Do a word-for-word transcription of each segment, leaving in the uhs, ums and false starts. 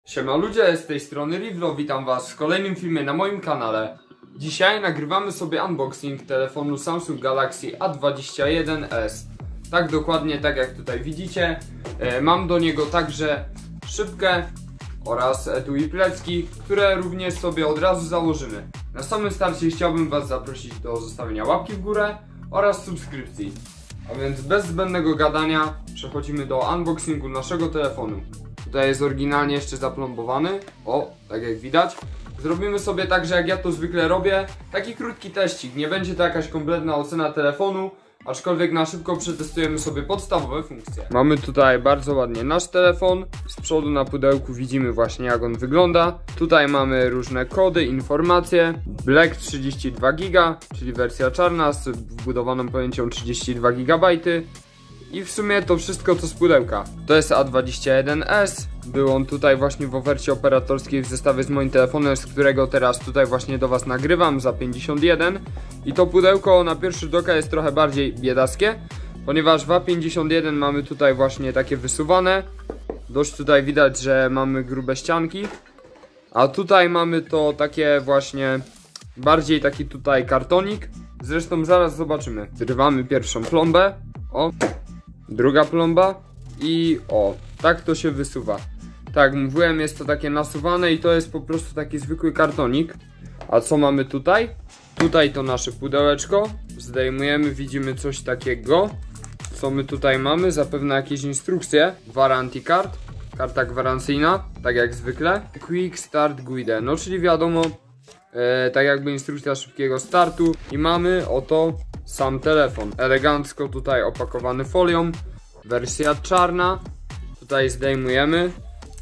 Siema ludzie, z tej strony Rivlo, witam was w kolejnym filmie na moim kanale. Dzisiaj nagrywamy sobie unboxing telefonu Samsung Galaxy A dwadzieścia jeden S. Tak dokładnie, tak jak tutaj widzicie. e, Mam do niego także szybkę oraz etui plecki, które również sobie od razu założymy. Na samym starcie chciałbym was zaprosić do zostawienia łapki w górę oraz subskrypcji. A więc bez zbędnego gadania przechodzimy do unboxingu naszego telefonu. Tutaj jest oryginalnie jeszcze zaplombowany, o, tak jak widać. Zrobimy sobie tak, że jak ja to zwykle robię, taki krótki teścik. Nie będzie to jakaś kompletna ocena telefonu, aczkolwiek na szybko przetestujemy sobie podstawowe funkcje. Mamy tutaj bardzo ładnie nasz telefon. Z przodu na pudełku widzimy właśnie, jak on wygląda. Tutaj mamy różne kody, informacje. Black trzydzieści dwa giga, czyli wersja czarna z wbudowaną pamięcią trzydzieści dwa gigabajty. I w sumie to wszystko co z pudełka. To jest A dwadzieścia jeden S. Był on tutaj właśnie w ofercie operatorskiej w zestawie z moim telefonem, z którego teraz tutaj właśnie do was nagrywam za pięćdziesiąt jeden. I to pudełko na pierwszy rzut oka jest trochę bardziej biedackie, ponieważ w A pięćdziesiąt jeden mamy tutaj właśnie takie wysuwane. Dość tutaj widać, że mamy grube ścianki. A tutaj mamy to takie właśnie bardziej taki tutaj kartonik. Zresztą zaraz zobaczymy. Zrywamy pierwszą plombę. O. Druga plomba i o, tak to się wysuwa. Tak, mówiłem, jest to takie nasuwane i to jest po prostu taki zwykły kartonik. A co mamy tutaj? Tutaj to nasze pudełeczko. Zdejmujemy, widzimy coś takiego. Co my tutaj mamy? Zapewne jakieś instrukcje. Warranty card, karta gwarancyjna, tak jak zwykle. Quick Start Guide, no czyli wiadomo, e, tak jakby instrukcja szybkiego startu. I mamy oto sam telefon, elegancko tutaj opakowany folią, wersja czarna. Tutaj zdejmujemy.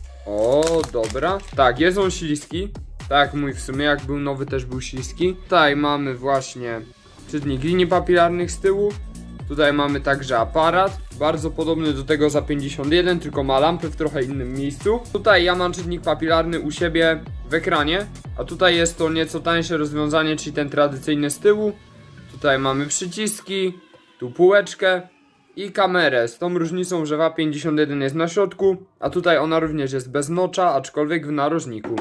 O, dobra. Tak, jest on śliski. Tak, mój w sumie, jak był nowy, też był śliski. Tutaj mamy właśnie czytnik linii papilarnych z tyłu. Tutaj mamy także aparat, bardzo podobny do tego za pięćdziesiąt jeden, tylko ma lampę w trochę innym miejscu. Tutaj ja mam czytnik papilarny u siebie w ekranie, a tutaj jest to nieco tańsze rozwiązanie, czyli ten tradycyjny z tyłu. Tutaj mamy przyciski, tu półeczkę i kamerę, z tą różnicą, że w A pięćdziesiąt jeden jest na środku, a tutaj ona również jest bez nocza, aczkolwiek w narożniku.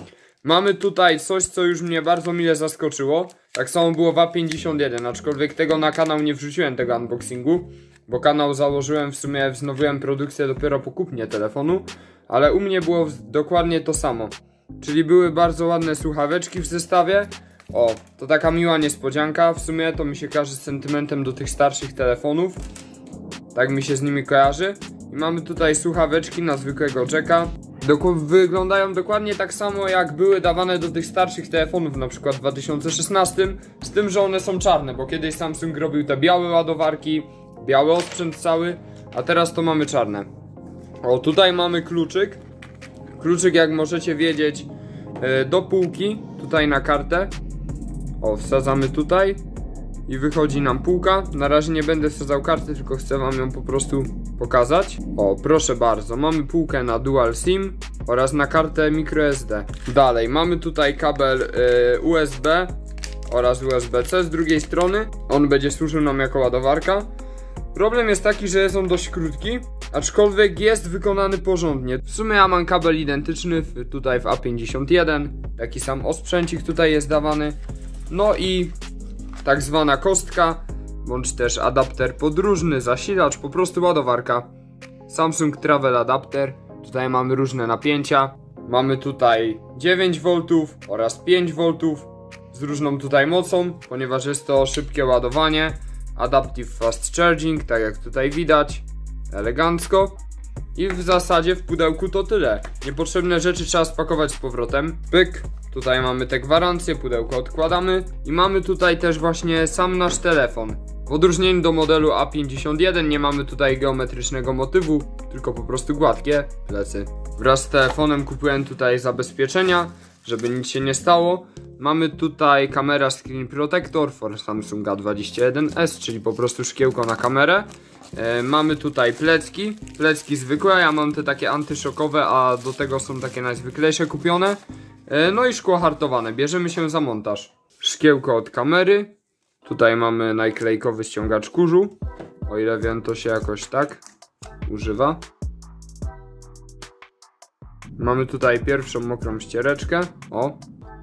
Mamy tutaj coś, co już mnie bardzo mile zaskoczyło. Tak samo było w A pięćdziesiąt jeden, aczkolwiek tego na kanał nie wrzuciłem, tego unboxingu, bo kanał założyłem, w sumie wznowiłem produkcję dopiero po kupnie telefonu, ale u mnie było dokładnie to samo. Czyli były bardzo ładne słuchaweczki w zestawie. O, to taka miła niespodzianka, w sumie to mi się kojarzy z sentymentem do tych starszych telefonów. Tak mi się z nimi kojarzy. I mamy tutaj słuchaweczki na zwykłego jacka. Dok- wyglądają dokładnie tak samo, jak były dawane do tych starszych telefonów, na przykład w dwa tysiące szesnastym. Z tym, że one są czarne, bo kiedyś Samsung robił te białe ładowarki, biały osprzęt cały, a teraz to mamy czarne. O, tutaj mamy kluczyk. Kluczyk, jak możecie wiedzieć, yy, do półki, tutaj na kartę. O, wsadzamy tutaj i wychodzi nam półka. Na razie nie będę wsadzał karty, tylko chcę wam ją po prostu pokazać. O, proszę bardzo, mamy półkę na Dual SIM oraz na kartę microSD. Dalej, mamy tutaj kabel yy, U S B oraz U S B C z drugiej strony. On będzie służył nam jako ładowarka. Problem jest taki, że jest on dość krótki, aczkolwiek jest wykonany porządnie. W sumie ja mam kabel identyczny w, tutaj w A pięćdziesiąt jeden. Taki sam osprzęcik tutaj jest dawany. No i tak zwana kostka, bądź też adapter podróżny, zasilacz, po prostu ładowarka. Samsung Travel Adapter. Tutaj mamy różne napięcia. Mamy tutaj dziewięć woltów oraz pięć woltów z różną tutaj mocą, ponieważ jest to szybkie ładowanie. Adaptive Fast Charging, tak jak tutaj widać. Elegancko. I w zasadzie w pudełku to tyle. Niepotrzebne rzeczy trzeba spakować z powrotem. Pyk. Tutaj mamy te gwarancje, pudełko odkładamy. I mamy tutaj też właśnie sam nasz telefon. W odróżnieniu do modelu A pięćdziesiąt jeden nie mamy tutaj geometrycznego motywu, tylko po prostu gładkie plecy. Wraz z telefonem kupiłem tutaj zabezpieczenia, żeby nic się nie stało. Mamy tutaj kamera Screen Protector for Samsung A dwadzieścia jeden S, czyli po prostu szkiełko na kamerę. E, mamy tutaj plecki, plecki zwykłe, ja mam te takie antyszokowe, a do tego są takie najzwyklejsze kupione. E, no i szkło hartowane, bierzemy się za montaż. Szkiełko od kamery, tutaj mamy naklejkowy ściągacz kurzu, o ile wiem to się jakoś tak używa. Mamy tutaj pierwszą mokrą ściereczkę. O.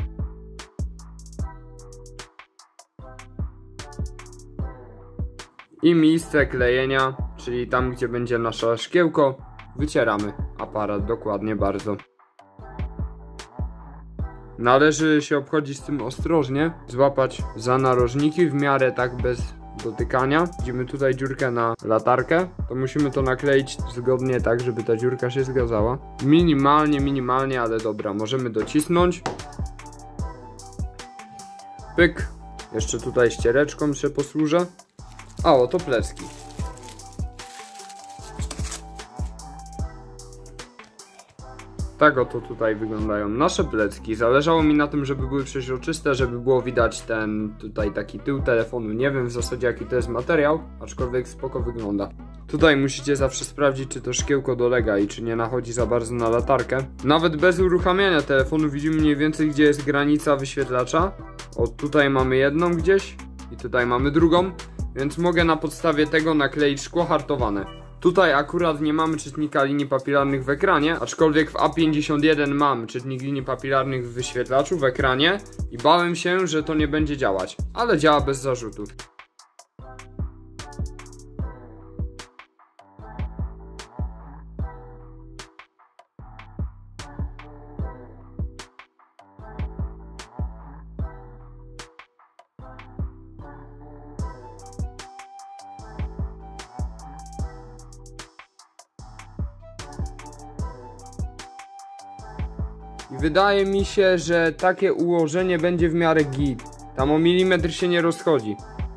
I miejsce klejenia, czyli tam, gdzie będzie nasze szkiełko, wycieramy aparat dokładnie bardzo. Należy się obchodzić z tym ostrożnie, złapać za narożniki w miarę tak bez dotykania. Widzimy tutaj dziurkę na latarkę, to musimy to nakleić zgodnie tak, żeby ta dziurka się zgadzała. Minimalnie, minimalnie, ale dobra, możemy docisnąć. Pyk. Jeszcze tutaj ściereczką się posłużę. A oto plecki. Tak oto tutaj wyglądają nasze plecki. Zależało mi na tym, żeby były przeźroczyste, żeby było widać ten tutaj taki tył telefonu. Nie wiem w zasadzie jaki to jest materiał, aczkolwiek spoko wygląda. Tutaj musicie zawsze sprawdzić, czy to szkiełko dolega i czy nie nachodzi za bardzo na latarkę. Nawet bez uruchamiania telefonu widzimy mniej więcej, gdzie jest granica wyświetlacza. O, tutaj mamy jedną gdzieś i tutaj mamy drugą, więc mogę na podstawie tego nakleić szkło hartowane. Tutaj akurat nie mamy czytnika linii papilarnych w ekranie, aczkolwiek w A pięćdziesiąt jeden mam czytnik linii papilarnych w wyświetlaczu w ekranie i bałem się, że to nie będzie działać, ale działa bez zarzutów. I wydaje mi się, że takie ułożenie będzie w miarę git. Tam o milimetr się nie rozchodzi.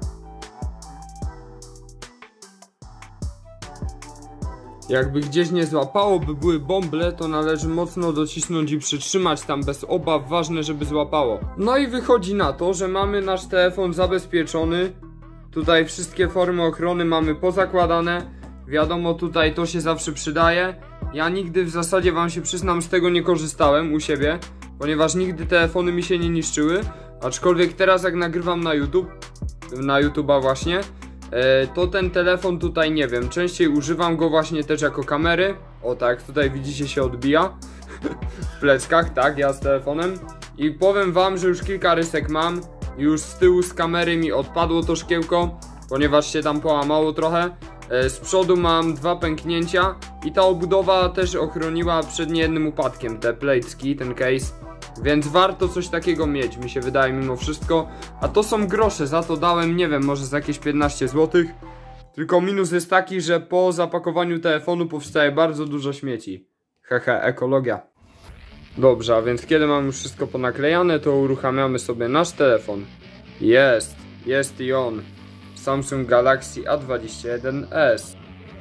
Jakby gdzieś nie złapało, by były bąble, to należy mocno docisnąć i przytrzymać tam bez obaw, ważne żeby złapało. No i wychodzi na to, że mamy nasz telefon zabezpieczony. Tutaj wszystkie formy ochrony mamy pozakładane. Wiadomo, tutaj to się zawsze przydaje. Ja nigdy w zasadzie wam się przyznam z tego nie korzystałem u siebie, ponieważ nigdy telefony mi się nie niszczyły. Aczkolwiek teraz jak nagrywam na YouTube, na YouTube'a właśnie, e, to ten telefon tutaj nie wiem, częściej używam go właśnie też jako kamery. O tak, tutaj widzicie się odbija w pleckach, tak, ja z telefonem. I powiem wam, że już kilka rysek mam. Już z tyłu z kamery mi odpadło to szkiełko, ponieważ się tam połamało trochę. Z przodu mam dwa pęknięcia i ta obudowa też ochroniła przed niejednym upadkiem, te plejtki, ten case. Więc warto coś takiego mieć, mi się wydaje mimo wszystko. A to są grosze, za to dałem, nie wiem, może za jakieś piętnaście złotych. Tylko minus jest taki, że po zapakowaniu telefonu powstaje bardzo dużo śmieci. Hehe, ekologia. Dobrze, a więc kiedy mam już wszystko ponaklejane, to uruchamiamy sobie nasz telefon. Jest, jest i on. Samsung Galaxy A dwadzieścia jeden S.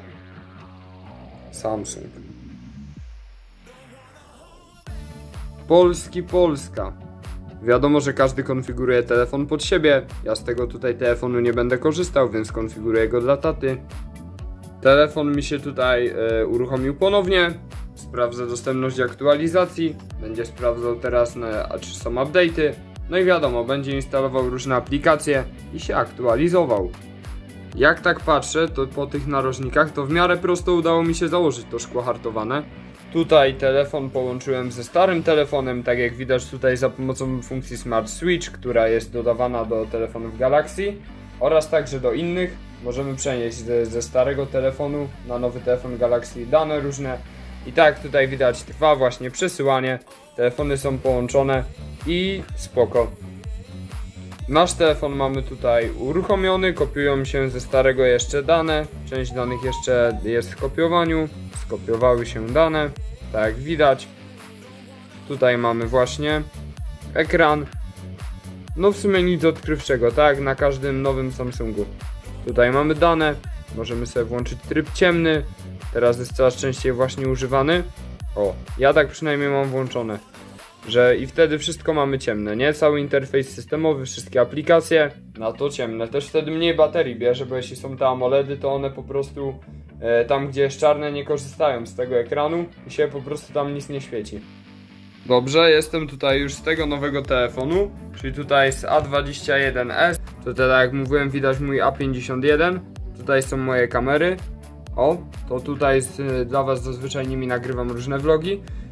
Samsung. Polski, Polska. Wiadomo, że każdy konfiguruje telefon pod siebie. Ja z tego tutaj telefonu nie będę korzystał, więc konfiguruję go dla taty. Telefon mi się tutaj e, uruchomił ponownie. Sprawdzę dostępność aktualizacji. Będzie sprawdzał teraz, na, czy są update'y. No i wiadomo, będzie instalował różne aplikacje i się aktualizował. Jak tak patrzę, to po tych narożnikach to w miarę prosto udało mi się założyć to szkło hartowane. Tutaj telefon połączyłem ze starym telefonem, tak jak widać tutaj za pomocą funkcji Smart Switch, która jest dodawana do telefonów Galaxy oraz także do innych. Możemy przenieść ze, ze starego telefonu na nowy telefon Galaxy dane różne. I tak tutaj widać trwa właśnie przesyłanie. Telefony są połączone i spoko. Nasz telefon mamy tutaj uruchomiony, kopiują się ze starego jeszcze dane. Część danych jeszcze jest w kopiowaniu. Skopiowały się dane, tak jak widać. Tutaj mamy właśnie ekran. No w sumie nic odkrywczego, tak jak na każdym nowym Samsungu. Tutaj mamy dane, możemy sobie włączyć tryb ciemny. Teraz jest coraz częściej właśnie używany. O, ja tak przynajmniej mam włączone, że i wtedy wszystko mamy ciemne, nie? Cały interfejs systemowy, wszystkie aplikacje, na to ciemne. Też wtedy mniej baterii bierze, bo jeśli są te AMOLEDy, to one po prostu e, tam gdzie jest czarne nie korzystają z tego ekranu i się po prostu tam nic nie świeci. Dobrze, jestem tutaj już z tego nowego telefonu, czyli tutaj z A dwadzieścia jeden S. To tak jak mówiłem, widać mój A pięćdziesiąt jeden. Tutaj są moje kamery. O, to tutaj z, dla was zazwyczaj nimi nagrywam różne vlogi.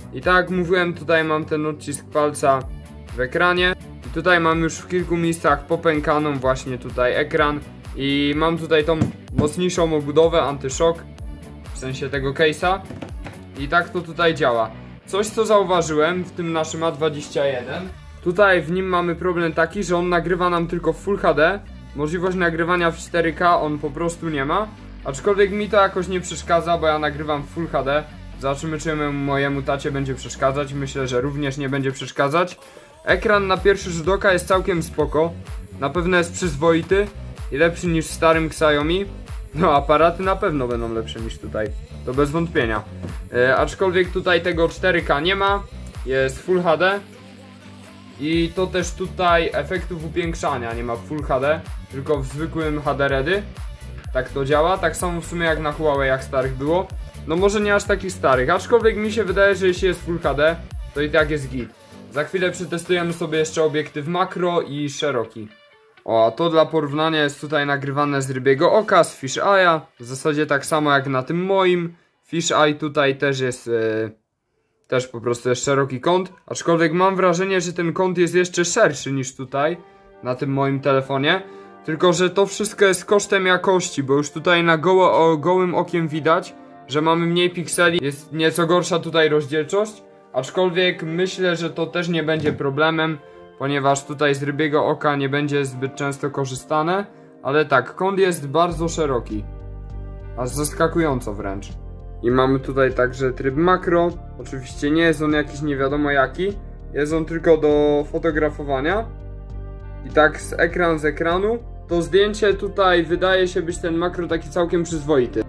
I tak jak mówiłem, tutaj mam ten odcisk palca w ekranie. I tutaj mam już w kilku miejscach popękaną właśnie tutaj ekran. I mam tutaj tą mocniejszą obudowę, antyszok, w sensie tego case'a. I tak to tutaj działa. Coś co zauważyłem w tym naszym A dwadzieścia jeden. Tutaj w nim mamy problem taki, że on nagrywa nam tylko w Full H D. Możliwość nagrywania w cztery K on po prostu nie ma. Aczkolwiek mi to jakoś nie przeszkadza, bo ja nagrywam w Full H D. Zobaczymy, czy mojemu tacie będzie przeszkadzać. Myślę, że również nie będzie przeszkadzać. Ekran na pierwszy rzut oka jest całkiem spoko. Na pewno jest przyzwoity i lepszy niż w starym Xiaomi. No, aparaty na pewno będą lepsze niż tutaj. To bez wątpienia. E, aczkolwiek tutaj tego cztery K nie ma. Jest Full H D. I to też tutaj efektów upiększania nie ma w Full H D, tylko w zwykłym H D Ready. Tak to działa, tak samo w sumie jak na Huawei, jak starych było. No może nie aż takich starych, aczkolwiek mi się wydaje, że jeśli jest Full H D, to i tak jest git. Za chwilę przetestujemy sobie jeszcze obiektyw makro i szeroki. O, a to dla porównania jest tutaj nagrywane z rybiego oka, z Fish Eye'a. W zasadzie tak samo jak na tym moim. Fish Eye tutaj też jest... Yy... Też po prostu jest szeroki kąt, aczkolwiek mam wrażenie, że ten kąt jest jeszcze szerszy niż tutaj, na tym moim telefonie. Tylko że to wszystko jest kosztem jakości, bo już tutaj na goło, o, gołym okiem widać, że mamy mniej pikseli, jest nieco gorsza tutaj rozdzielczość. Aczkolwiek myślę, że to też nie będzie problemem, ponieważ tutaj z rybiego oka nie będzie zbyt często korzystane. Ale tak, kąt jest bardzo szeroki, aż zaskakująco wręcz. I mamy tutaj także tryb makro. Oczywiście nie jest on jakiś nie wiadomo jaki. Jest on tylko do fotografowania. I tak z ekran z ekranu. To zdjęcie tutaj wydaje się być ten makro taki całkiem przyzwoity.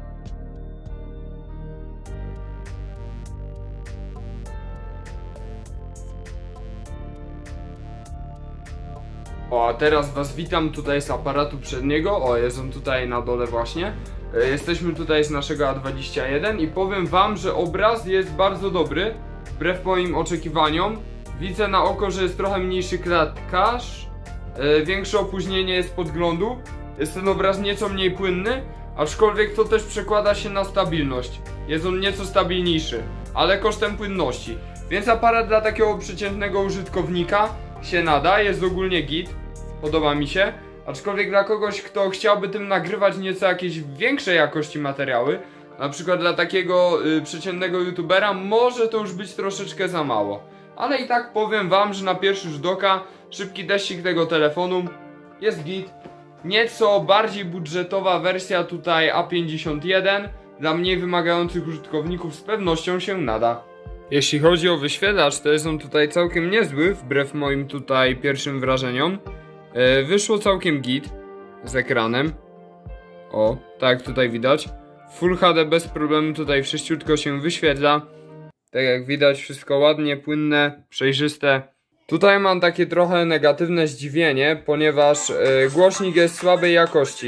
O, a teraz was witam tutaj z aparatu przedniego. O, jest on tutaj na dole właśnie. Jesteśmy tutaj z naszego A dwadzieścia jeden i powiem wam, że obraz jest bardzo dobry. Wbrew moim oczekiwaniom. Widzę na oko, że jest trochę mniejszy klatkarz. Yy, większe opóźnienie jest podglądu. Jest ten obraz nieco mniej płynny. Aczkolwiek to też przekłada się na stabilność. Jest on nieco stabilniejszy, ale kosztem płynności. Więc aparat dla takiego przeciętnego użytkownika się nada. Jest ogólnie git. Podoba mi się. Aczkolwiek dla kogoś, kto chciałby tym nagrywać nieco jakieś większej jakości materiały, na przykład dla takiego y, przeciętnego youtubera, może to już być troszeczkę za mało. Ale i tak powiem wam, że na pierwszy rzut oka szybki teścik tego telefonu jest git. Nieco bardziej budżetowa wersja tutaj A pięćdziesiąt jeden dla mniej wymagających użytkowników z pewnością się nada. Jeśli chodzi o wyświetlacz, to jest on tutaj całkiem niezły, wbrew moim tutaj pierwszym wrażeniom. Wyszło całkiem git z ekranem. O, tak jak tutaj widać. Full H D bez problemu tutaj wszyściutko się wyświetla. Tak jak widać, wszystko ładnie, płynne, przejrzyste. Tutaj mam takie trochę negatywne zdziwienie, ponieważ yy, głośnik jest słabej jakości.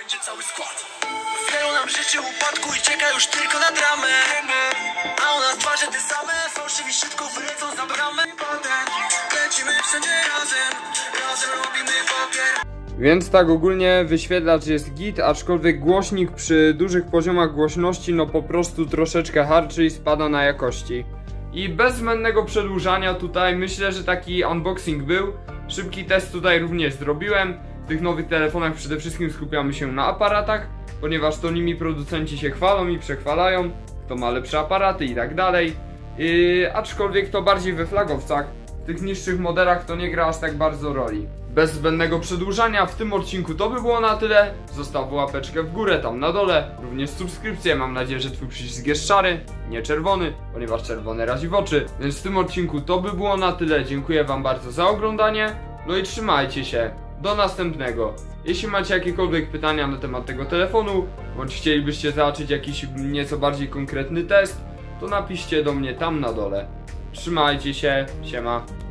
nam życie upadku i czeka już tylko na dramę. A u nas twarze te same, fałszywi szybko wlecą za bramę. Lecimy wszędzie razem, razem robimy papier. Więc tak ogólnie wyświetlacz jest git, aczkolwiek głośnik przy dużych poziomach głośności no po prostu troszeczkę harczy i spada na jakości. I bez zbędnego przedłużania tutaj myślę, że taki unboxing był. Szybki test tutaj również zrobiłem. W tych nowych telefonach przede wszystkim skupiamy się na aparatach, ponieważ to nimi producenci się chwalą i przechwalają, kto ma lepsze aparaty i tak dalej. Yy, aczkolwiek to bardziej we flagowcach, w tych niższych modelach to nie gra aż tak bardzo roli. Bez zbędnego przedłużania w tym odcinku to by było na tyle. Zostaw łapeczkę w górę tam na dole, również subskrypcję. Mam nadzieję, że twój przycisk jest szary, nie czerwony, ponieważ czerwony razi w oczy. Więc w tym odcinku to by było na tyle. Dziękuję wam bardzo za oglądanie. No i trzymajcie się. Do następnego. Jeśli macie jakiekolwiek pytania na temat tego telefonu, bądź chcielibyście zobaczyć jakiś nieco bardziej konkretny test, to napiszcie do mnie tam na dole. Trzymajcie się, siema.